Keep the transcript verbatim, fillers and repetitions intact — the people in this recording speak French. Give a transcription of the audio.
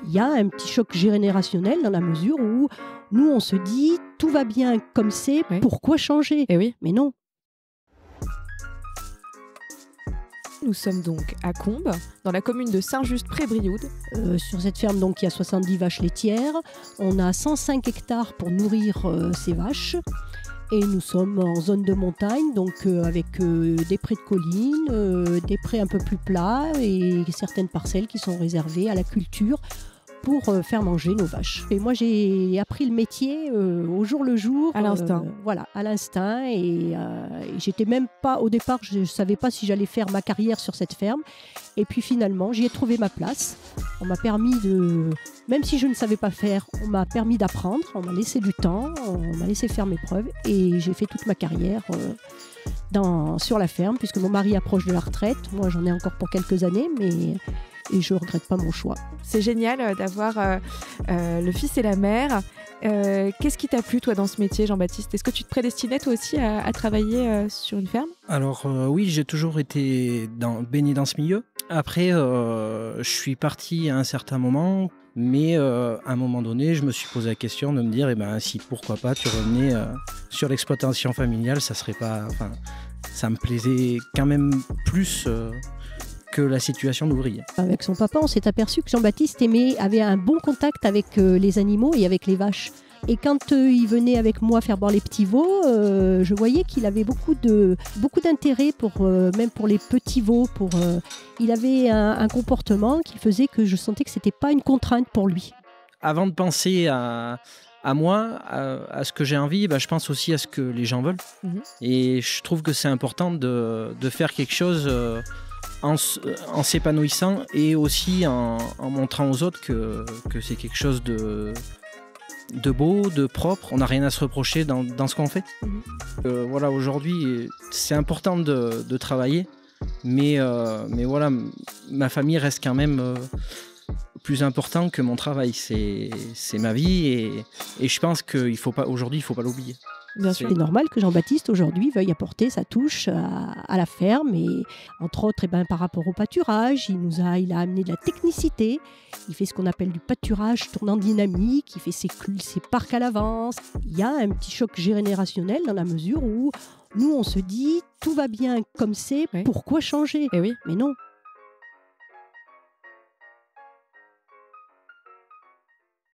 Il y a un petit choc générationnel dans la mesure où nous, on se dit tout va bien comme c'est, Oui. pourquoi changer? Et oui. Mais non. Nous sommes donc à Combes, dans la commune de Saint-Just-près-Brioude. Euh, sur cette ferme, donc, il y a soixante-dix vaches laitières. On a cent cinq hectares pour nourrir euh, ces vaches. Et nous sommes en zone de montagne, donc euh, avec euh, des prés de collines, euh, des prés un peu plus plats et certaines parcelles qui sont réservées à la culture pour euh, faire manger nos vaches. Et moi, j'ai appris le métier euh, au jour le jour. À l'instinct. Euh, voilà, à l'instinct. Et, euh, et j'étais même pas, au départ, je ne savais pas si j'allais faire ma carrière sur cette ferme. Et puis finalement, j'y ai trouvé ma place. On m'a permis de... Même si je ne savais pas faire, on m'a permis d'apprendre. On m'a laissé du temps, on m'a laissé faire mes preuves. Et j'ai fait toute ma carrière euh, dans, sur la ferme, puisque mon mari approche de la retraite. Moi, j'en ai encore pour quelques années, mais... Et je ne regrette pas mon choix. C'est génial d'avoir euh, euh, le fils et la mère. Euh, qu'est-ce qui t'a plu, toi, dans ce métier, Jean-Baptiste? Est-ce que tu te prédestinais, toi aussi, à, à travailler euh, sur une ferme? Alors euh, oui, j'ai toujours été dans, baigné dans ce milieu. Après, euh, je suis parti à un certain moment, mais euh, à un moment donné, je me suis posé la question de me dire, eh ben, si pourquoi pas tu revenais euh, sur l'exploitation familiale, ça serait pas, enfin, ça me plaisait quand même plus euh, que la situation d'ouvrier. Avec son papa, on s'est aperçu que Jean-Baptiste aimait, avait un bon contact avec euh, les animaux et avec les vaches. Et quand euh, il venait avec moi faire boire les petits veaux, euh, je voyais qu'il avait beaucoup de beaucoup d'intérêt pour euh, même pour les petits veaux. Pour euh, il avait un, un comportement qui faisait que je sentais que c'était pas une contrainte pour lui. Avant de penser à à moi, à, à ce que j'ai envie, bah, je pense aussi à ce que les gens veulent. Mmh. Et je trouve que c'est important de de faire quelque chose. Euh, En, en s'épanouissant et aussi en, en montrant aux autres que, que c'est quelque chose de, de beau, de propre. On n'a rien à se reprocher dans, dans ce qu'on fait. Mmh. Euh, voilà, aujourd'hui, c'est important de, de travailler, mais, euh, mais voilà, ma famille reste quand même euh, plus important que mon travail. C'est, c'est ma vie et, et je pense qu'aujourd'hui, il ne faut pas l'oublier. Bien sûr. C'est normal que Jean-Baptiste aujourd'hui veuille apporter sa touche à, à la ferme et entre autres eh ben, par rapport au pâturage, il nous a, il a amené de la technicité, il fait ce qu'on appelle du pâturage tournant dynamique, il fait ses, ses parcs à l'avance. Il y a un petit choc générationnel dans la mesure où nous on se dit tout va bien comme c'est, Oui. pourquoi changer? Et oui. Mais non.